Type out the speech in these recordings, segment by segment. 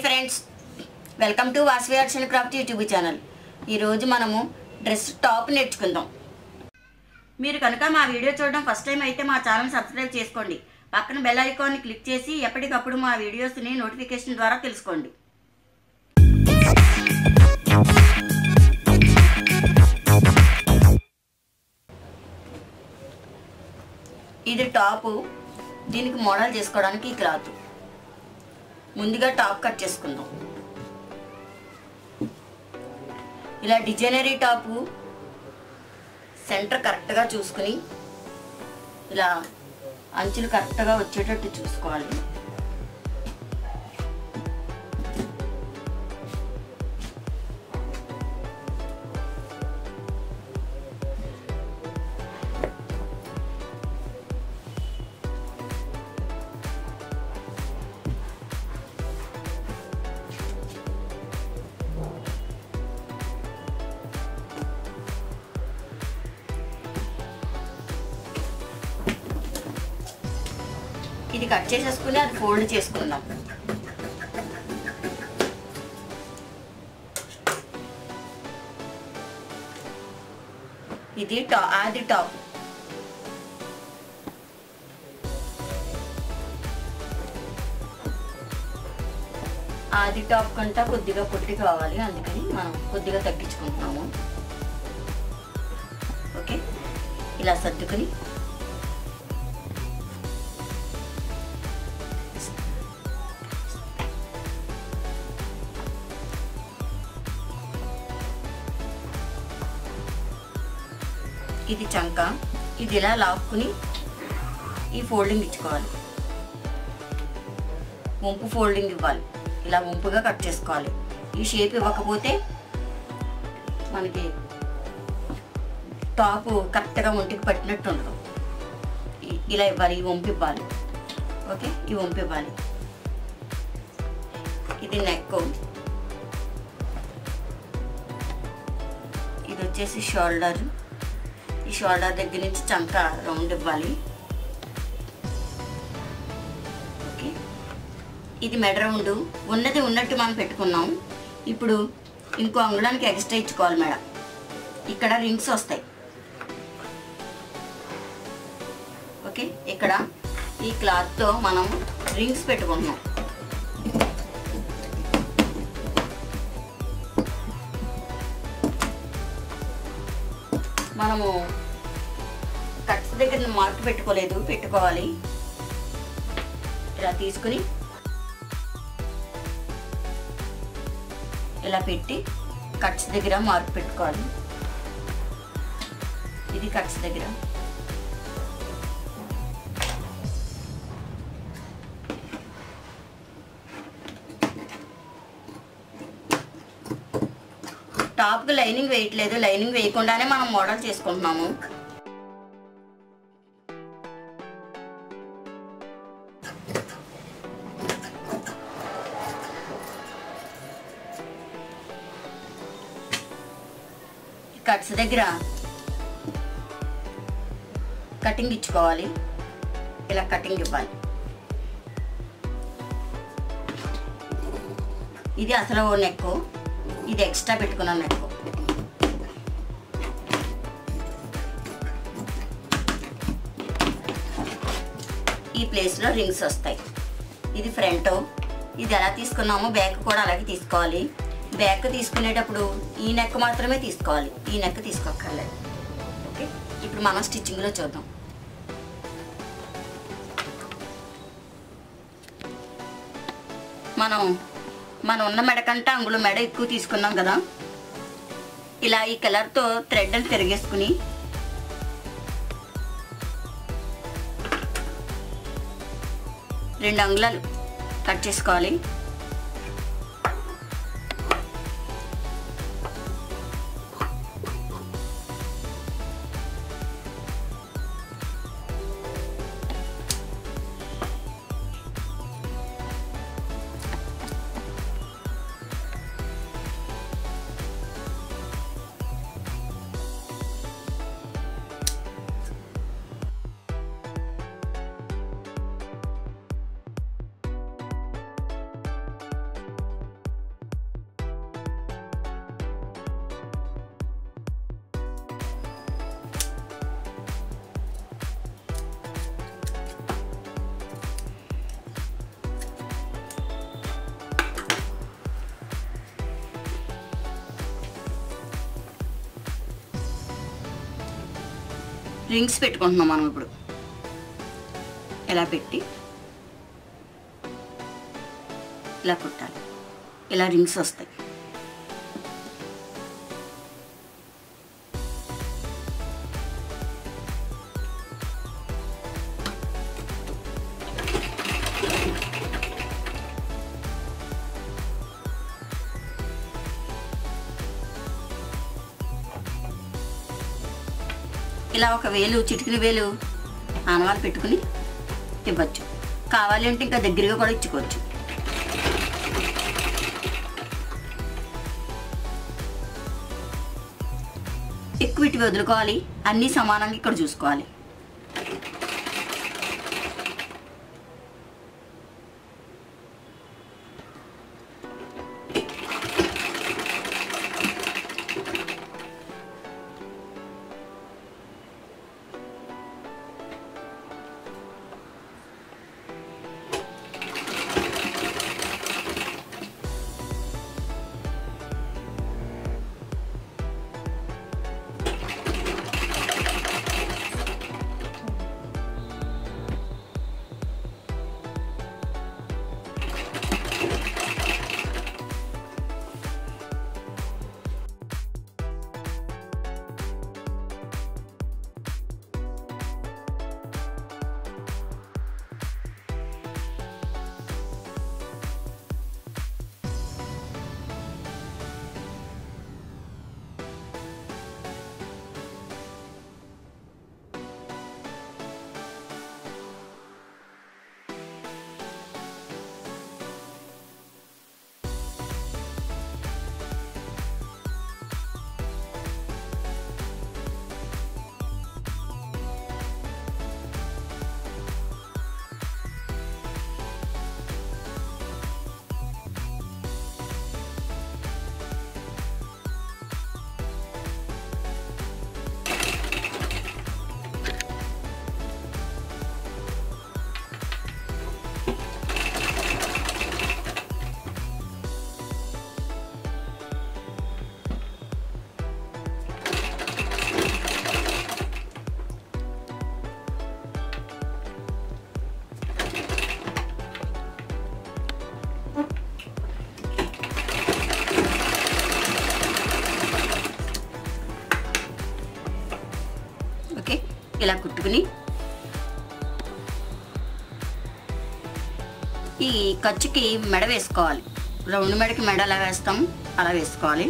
Friends, welcome to Vasavi arts and craft YouTube channel. ఈరోజు మనము dress top నేర్చుకుందాం. మీరు కనుక మా వీడియో చూడడం ఫస్ట్ టైం అయితే మా ఛానల్ సబ్స్క్రైబ్ చేసుకోండి. పక్కన బెల్ ఐకాన్ని క్లిక్ చేసి ఎప్పటికప్పుడు మా వీడియోస్ని నోటిఫికేషన్ ద్వారా తెలుసుకోండి. ఇది టాపు. దీనికి మోడల్ చేసుకోవడానికి ఈ క్లాత్. ముందుగా టాప్ కట్ చేసుకుందాం. ఇలా డిజైనరీ టాపు సెంటర్ కరెక్ట్గా చూసుకుని ఇలా అంచులు కరెక్ట్గా వచ్చేటట్టు చూసుకోవాలి. ఇది కట్ చేసేసుకుని అది ఫోల్డ్ చేసుకుందాం. ఇది ఆది టాప్. ఆది టాప్ కంటే కొద్దిగా పొట్టి కావాలి, అందుకని మనం కొద్దిగా తగ్గించుకుంటున్నాము. ఓకే, ఇలా సర్దుకుని ఇది చంక, ఇది ఇలా లాక్కుని ఈ ఫోల్డింగ్ ఇచ్చుకోవాలి. వంపు ఫోల్డింగ్ ఇవ్వాలి. ఇలా వంపుగా కట్ చేసుకోవాలి. ఈ షేప్ ఇవ్వకపోతే మనకి టాపు కరెక్ట్గా ఒంటికి పట్టినట్టు ఉండదు. ఇలా ఇవ్వాలి, ఈ వంపు ఇవ్వాలి. ఓకే, ఈ వంపు ఇవ్వాలి. ఇది నెక్, ఇది వచ్చేసి షోల్డర్. ఈ షోల్డర్ దగ్గర నుంచి చంక రౌండ్ ఇవ్వాలి. ఓకే, ఇది మెడ రౌండ్. ఉన్నది ఉన్నట్టు మనం పెట్టుకున్నాం. ఇప్పుడు ఇంకో అంగుళానికి ఎక్స్ట్రా ఇచ్చుకోవాలి మేడ. ఇక్కడ రింగ్స్ వస్తాయి. ఓకే, ఇక్కడ ఈ క్లాత్తో మనం రింగ్స్ పెట్టుకుంటున్నాం. మనము కట్స్ దగ్గర మార్క్ పెట్టుకోలేదు, పెట్టుకోవాలి. ఇలా తీసుకుని ఇలా పెట్టి కట్స్ దగ్గర మార్క్ పెట్టుకోవాలి. ఇది కట్స్ దగ్గర. టాప్కి లైనింగ్ వేయట్లేదు, లైనింగ్ వేయకుండానే మనం మోడల్ చేసుకుంటున్నాము. కట్స్ దగ్గర కటింగ్ ఇచ్చుకోవాలి. ఇలా కటింగ్ ఇవ్వాలి. ఇది అసలు నెక్, ఇది ఎక్స్ట్రా పెట్టుకున్నాం నెక్. ఈ ప్లేస్లో రింగ్స్ వస్తాయి. ఇది ఫ్రంట్. ఇది ఎలా తీసుకున్నామో బ్యాక్ కూడా అలాగే తీసుకోవాలి. బ్యాక్ తీసుకునేటప్పుడు ఈ నెక్ మాత్రమే తీసుకోవాలి, ఈ నెక్ తీసుకోక్కర్లేదు. ఓకే, ఇప్పుడు మనం స్టిచ్చింగ్లో చూద్దాం. మనం ఉన్న మెడ కంటే అంగుళం మెడ ఎక్కువ తీసుకున్నాం కదా. ఇలా ఈ కలర్తో థ్రెడ్ అని తిరిగేసుకుని రెండు అంగుళాలు కట్ చేసుకోవాలి. రింగ్స్ పెట్టుకుంటున్నాం మనం ఇప్పుడు. ఇలా పెట్టి ఇలా కుట్టాలి. ఇలా రింగ్స్ వస్తాయి. ఇలా ఒక వేలు, చిటికిన వేలు ఆనవాలు పెట్టుకుని ఇవ్వచ్చు. కావాలి అంటే ఇంకా దగ్గరగా కూడా ఇచ్చుకోవచ్చు. ఎక్కువ ఇటు వదులుకోవాలి. అన్నీ సమానంగా ఇక్కడ చూసుకోవాలి. ఇలా కుట్టుకుని ఈ ఖర్చుకి మెడ వేసుకోవాలి. రౌండ్ మెడకి మెడ ఎలా వేస్తాం అలా వేసుకోవాలి.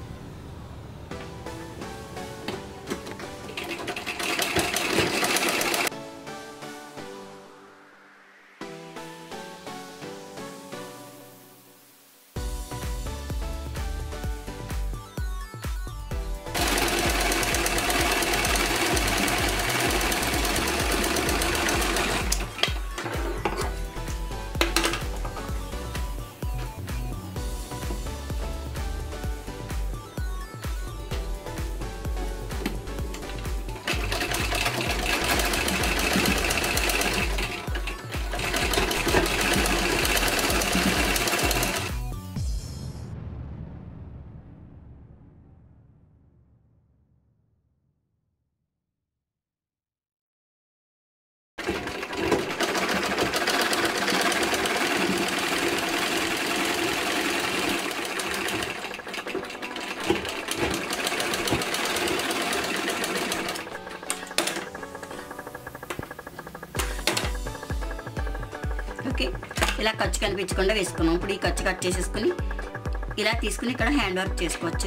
ఓకే, ఇలా ఖర్చు కనిపించకుండా వేసుకున్నాం. ఇప్పుడు ఈ ఖర్చు కట్ చేసేసుకుని ఇలా తీసుకుని ఇక్కడ హ్యాండ్ వర్క్ చేసుకోవచ్చు.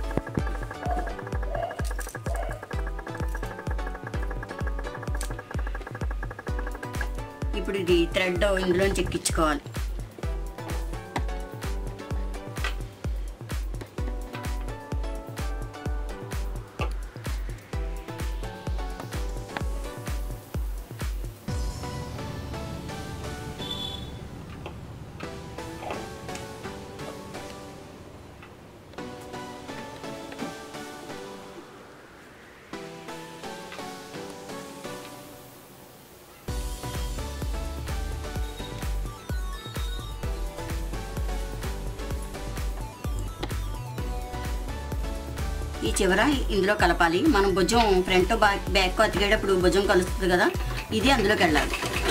ఇప్పుడు ఇది థ్రెడ్ ఇందులో చెక్కించుకోవాలి. ఈ చివర ఇందులో కలపాలి. మనం భుజం ఫ్రంట్ బ్యాక్ అతికేటప్పుడు భుజం కలుస్తుంది కదా, ఇది అందులోకి వెళ్ళాలి.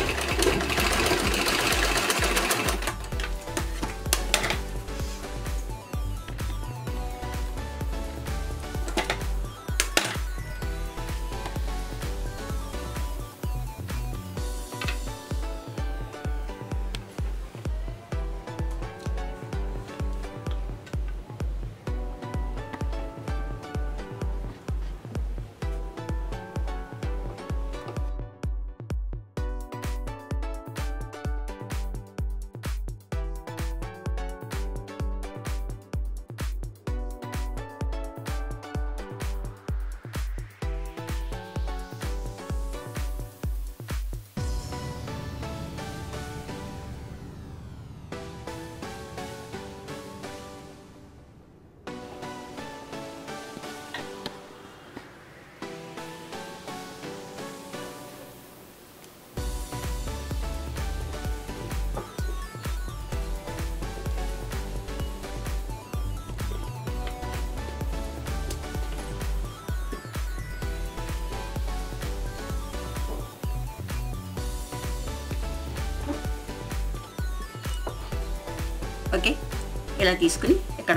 ఓకే, ఇలా తీసుకుని ఇక్కడ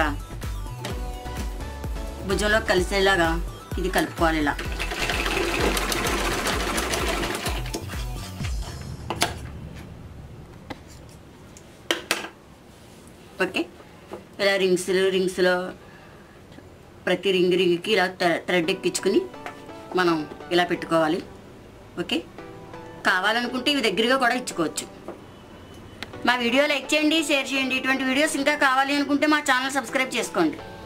భుజంలో కలిసేలాగా ఇది కలుపుకోవాలి. ఇలా ఓకే, ఇలా రింగ్స్లో ప్రతి రింగ్కి ఇలా థ్రెడ్ ఎక్కించుకుని మనం ఇలా పెట్టుకోవాలి. ఓకే, కావాలనుకుంటే ఇవి దగ్గరగా కూడా ఇచ్చుకోవచ్చు. మా వీడియో లైక్ చేయండి, షేర్ చేయండి. ఇటువంటి వీడియోస్ ఇంకా కావాలి అనుకుంటే మా ఛానల్ సబ్స్క్రైబ్ చేసుకోండి.